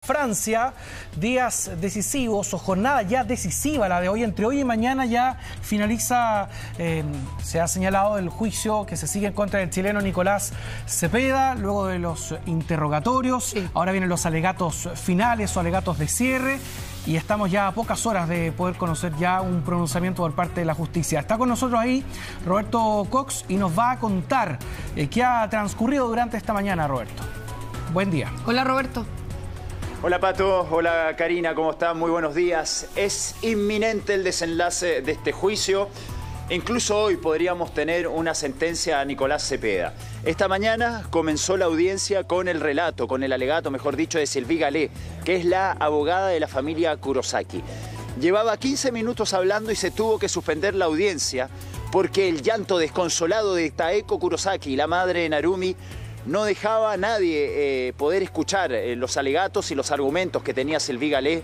Francia, días decisivos o jornada ya decisiva la de hoy. Entre hoy y mañana ya finaliza, se ha señalado el juicio que se sigue en contra del chileno Nicolás Cepeda, luego de los interrogatorios. Sí. Ahora vienen los alegatos finales o alegatos de cierre. Y estamos ya a pocas horas de poder conocer ya un pronunciamiento por parte de la justicia. Está con nosotros ahí Roberto Cox y nos va a contar qué ha transcurrido durante esta mañana, Roberto. Buen día. Hola, Roberto. Hola, Pato. Hola, Karina. ¿Cómo están? Muy buenos días. Es inminente el desenlace de este juicio. Incluso hoy podríamos tener una sentencia a Nicolás Cepeda. Esta mañana comenzó la audiencia con el relato, con el alegato, mejor dicho, de Sylvie Gallet, que es la abogada de la familia Kurosaki. Llevaba 15 minutos hablando y se tuvo que suspender la audiencia porque el llanto desconsolado de Taeko Kurosaki, la madre de Narumi, no dejaba a nadie poder escuchar los alegatos y los argumentos que tenía Sylvie Gallet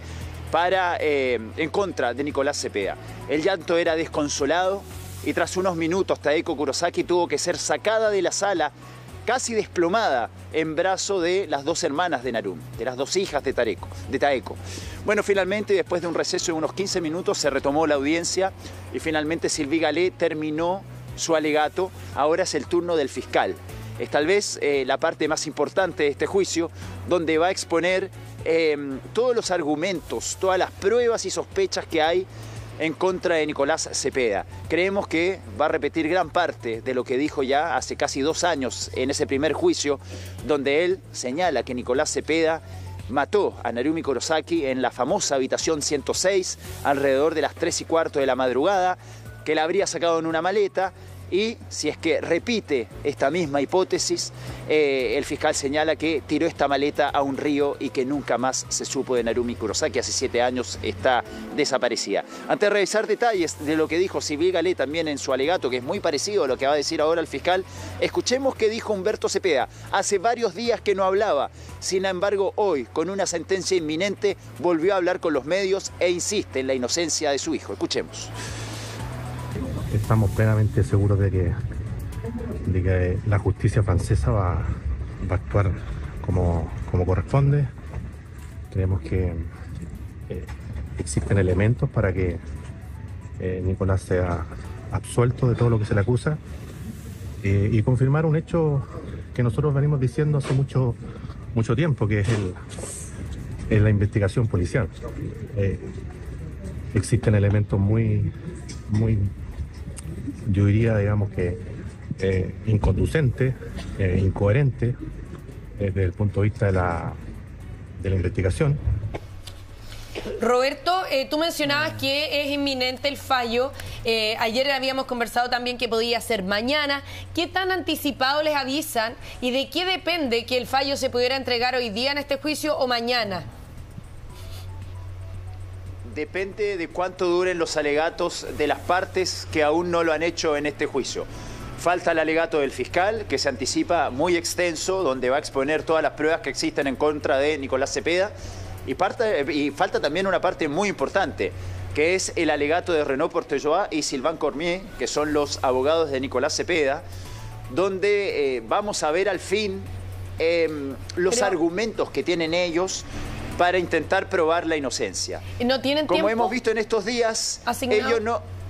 en contra de Nicolás Cepeda. El llanto era desconsolado y tras unos minutos Taeko Kurosaki tuvo que ser sacada de la sala, casi desplomada, en brazo de las dos hermanas de Narumi, de las dos hijas de Taeko. Bueno, finalmente, después de un receso de unos 15 minutos, se retomó la audiencia y finalmente Sylvie Gallet terminó su alegato. Ahora es el turno del fiscal. Es tal vez la parte más importante de este juicio, donde va a exponer todos los argumentos, todas las pruebas y sospechas que hay en contra de Nicolás Cepeda. Creemos que va a repetir gran parte de lo que dijo ya hace casi 2 años en ese primer juicio, donde él señala que Nicolás Cepeda mató a Narumi Kurosaki en la famosa habitación 106 alrededor de las 3:15 de la madrugada, que la habría sacado en una maleta. Y si es que repite esta misma hipótesis, el fiscal señala que tiró esta maleta a un río y que nunca más se supo de Narumi Kurosaki. Hace 7 años está desaparecida. Antes de revisar detalles de lo que dijo Sylvie Gallet también en su alegato, que es muy parecido a lo que va a decir ahora el fiscal, escuchemos qué dijo Humberto Cepeda. Hace varios días que no hablaba. Sin embargo, hoy, con una sentencia inminente, volvió a hablar con los medios e insiste en la inocencia de su hijo. Escuchemos. Estamos plenamente seguros de que la justicia francesa va a actuar como corresponde. Creemos que existen elementos para que Nicolás sea absuelto de todo lo que se le acusa y confirmar un hecho que nosotros venimos diciendo hace mucho tiempo, que es la investigación policial. Existen elementos muy yo diría, digamos que inconducente, incoherente desde el punto de vista de la investigación. Roberto, tú mencionabas que es inminente el fallo. Ayer habíamos conversado también que podía ser mañana. ¿Qué tan anticipado les avisan y de qué depende que el fallo se pudiera entregar hoy día en este juicio o mañana? Depende de cuánto duren los alegatos de las partes que aún no lo han hecho en este juicio. Falta el alegato del fiscal, que se anticipa muy extenso, donde va a exponer todas las pruebas que existen en contra de Nicolás Cepeda. Y falta también una parte muy importante, que es el alegato de Renaud Portelloa y Sylvain Cormier, que son los abogados de Nicolás Cepeda, donde vamos a ver al fin los argumentos que tienen ellos para intentar probar la inocencia. ¿No tienen Como tiempo hemos visto en estos días, asignado? Ellos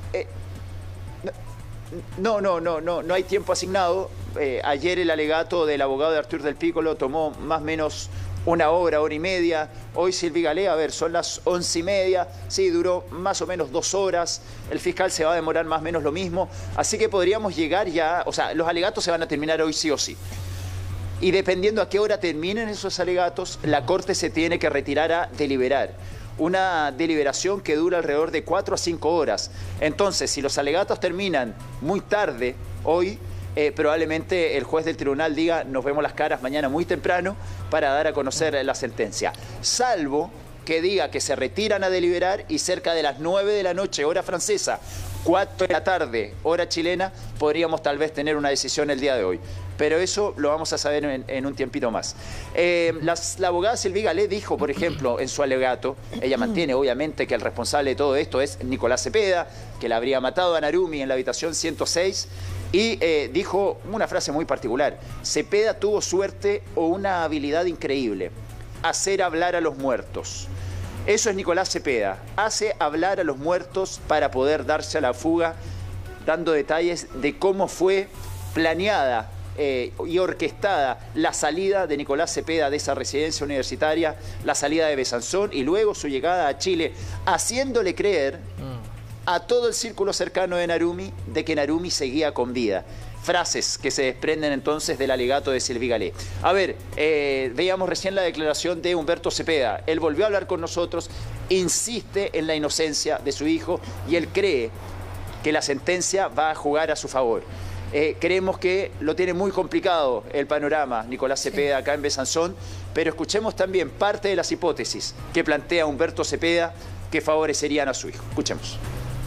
no hay tiempo asignado. Ayer el alegato del abogado de Artur del Piccolo tomó más o menos una hora y media. Hoy Sylvie Gallet, a ver, son las 11:30. Sí, duró más o menos 2 horas. El fiscal se va a demorar más o menos lo mismo. Así que podríamos llegar ya, o sea, los alegatos se van a terminar hoy sí o sí. Y dependiendo a qué hora terminen esos alegatos, la Corte se tiene que retirar a deliberar. Una deliberación que dura alrededor de 4 a 5 horas. Entonces, si los alegatos terminan muy tarde hoy, probablemente el juez del tribunal diga nos vemos las caras mañana muy temprano para dar a conocer la sentencia. Salvo que diga que se retiran a deliberar y cerca de las 9 de la noche, hora francesa, 4 de la tarde, hora chilena, podríamos tal vez tener una decisión el día de hoy. Pero eso lo vamos a saber en un tiempito más. La abogada Sylvie Gallet dijo, por ejemplo, en su alegato, ella mantiene obviamente que el responsable de todo esto es Nicolás Cepeda, que la habría matado a Narumi en la habitación 106, y dijo una frase muy particular: Cepeda tuvo suerte o una habilidad increíble. hacer hablar a los muertos. Eso es Nicolás Cepeda, hace hablar a los muertos para poder darse a la fuga, dando detalles de cómo fue planeada y orquestada la salida de Nicolás Cepeda de esa residencia universitaria, la salida de Besanzón y luego su llegada a Chile, haciéndole creer a todo el círculo cercano de Narumi de que Narumi seguía con vida. Frases que se desprenden entonces del alegato de Sylvie Gallet. A ver, veíamos recién la declaración de Humberto Cepeda. Él volvió a hablar con nosotros, insiste en la inocencia de su hijo y él cree que la sentencia va a jugar a su favor. Creemos que lo tiene muy complicado el panorama Nicolás Cepeda acá en Besanzón, pero escuchemos también parte de las hipótesis que plantea Humberto Cepeda que favorecerían a su hijo. Escuchemos.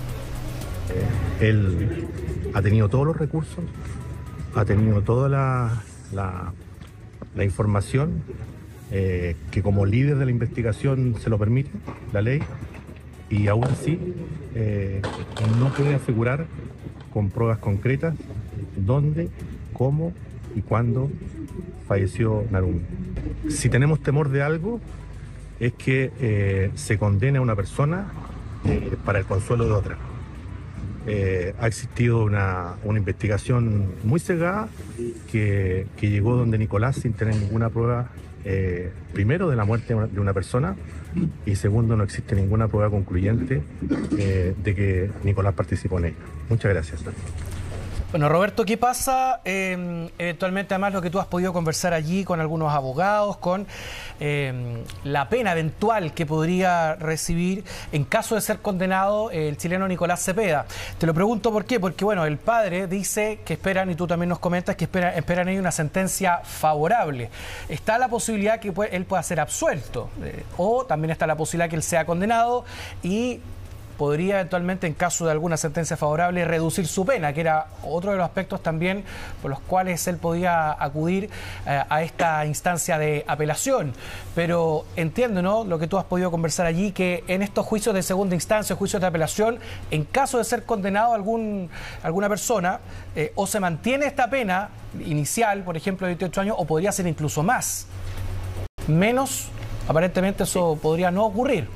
Él ha tenido todos los recursos, ha tenido toda la información que como líder de la investigación se lo permite la ley, y aún así no puede asegurar con pruebas concretas dónde, cómo y cuándo falleció Narumi. Si tenemos temor de algo, es que se condene a una persona para el consuelo de otra. Ha existido una investigación muy cegada que llegó donde Nicolás sin tener ninguna prueba, primero de la muerte de una persona, y segundo, no existe ninguna prueba concluyente de que Nicolás participó en ella. Muchas gracias. Bueno, Roberto, ¿qué pasa eventualmente, además, lo que tú has podido conversar allí con algunos abogados, con la pena eventual que podría recibir en caso de ser condenado el chileno Nicolás Cepeda? Te lo pregunto por qué, porque bueno, el padre dice que esperan, y tú también nos comentas, que esperan ellos una sentencia favorable. Está la posibilidad que él pueda ser absuelto, o también está la posibilidad que él sea condenado y podría eventualmente, en caso de alguna sentencia favorable, reducir su pena, que era otro de los aspectos también por los cuales él podía acudir a esta instancia de apelación. Pero entiendo, ¿no?, lo que tú has podido conversar allí, que en estos juicios de segunda instancia, juicios de apelación, en caso de ser condenado alguna persona, o se mantiene esta pena inicial, por ejemplo, de 28 años, o podría ser incluso más. Menos, aparentemente eso podría no ocurrir.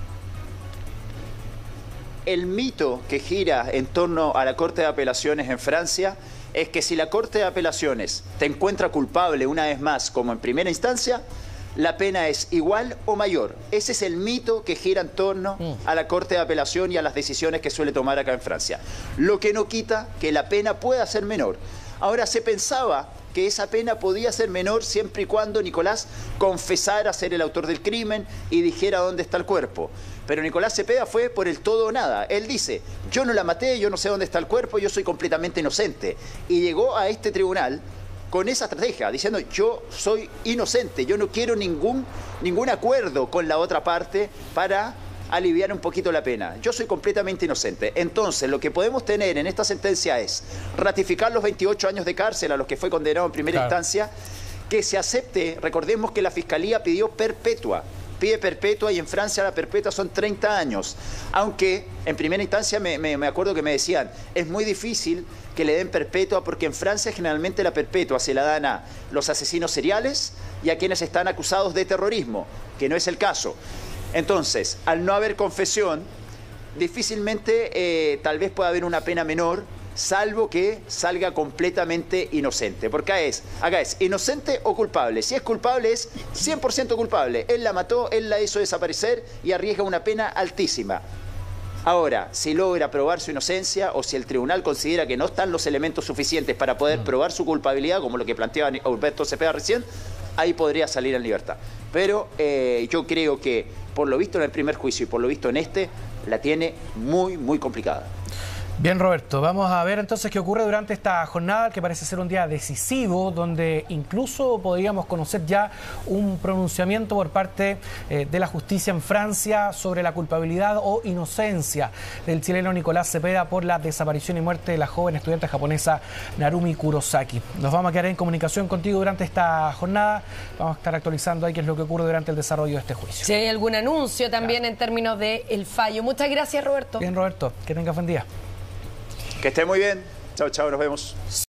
El mito que gira en torno a la Corte de Apelaciones en Francia es que si la Corte de Apelaciones te encuentra culpable una vez más, como en primera instancia, la pena es igual o mayor. Ese es el mito que gira en torno a la Corte de Apelación y a las decisiones que suele tomar acá en Francia. Lo que no quita que la pena pueda ser menor. Ahora, se pensaba que esa pena podía ser menor siempre y cuando Nicolás confesara ser el autor del crimen y dijera dónde está el cuerpo. Pero Nicolás Cepeda fue por el todo o nada. Él dice, yo no la maté, yo no sé dónde está el cuerpo, yo soy completamente inocente. Y llegó a este tribunal con esa estrategia, diciendo, yo soy inocente, yo no quiero ningún acuerdo con la otra parte para aliviar un poquito la pena. Yo soy completamente inocente. Entonces, lo que podemos tener en esta sentencia es ratificar los 28 años de cárcel a los que fue condenado en primera instancia, que se acepte. Recordemos que la Fiscalía pidió perpetua. Pide perpetua, y en Francia la perpetua son 30 años. Aunque en primera instancia me acuerdo que me decían, es muy difícil que le den perpetua porque en Francia generalmente la perpetua se la dan a los asesinos seriales y a quienes están acusados de terrorismo, que no es el caso. Entonces, al no haber confesión, difícilmente tal vez pueda haber una pena menor, salvo que salga completamente inocente. Porque acá es inocente o culpable. Si es culpable, es 100% culpable. Él la mató, él la hizo desaparecer y arriesga una pena altísima. Ahora, si logra probar su inocencia o si el tribunal considera que no están los elementos suficientes para poder probar su culpabilidad, como lo que planteaba Humberto Cepeda recién, ahí podría salir en libertad. Pero yo creo que, por lo visto en el primer juicio y por lo visto en este, la tiene muy, muy complicada. Bien, Roberto, vamos a ver entonces qué ocurre durante esta jornada, que parece ser un día decisivo, donde incluso podríamos conocer ya un pronunciamiento por parte de la justicia en Francia sobre la culpabilidad o inocencia del chileno Nicolás Cepeda por la desaparición y muerte de la joven estudiante japonesa Narumi Kurosaki. Nos vamos a quedar en comunicación contigo durante esta jornada. Vamos a estar actualizando ahí qué es lo que ocurre durante el desarrollo de este juicio. Si hay algún anuncio también en términos del fallo. Muchas gracias, Roberto. Bien, Roberto, que tengas buen día. Que esté muy bien. Chao, chao, nos vemos.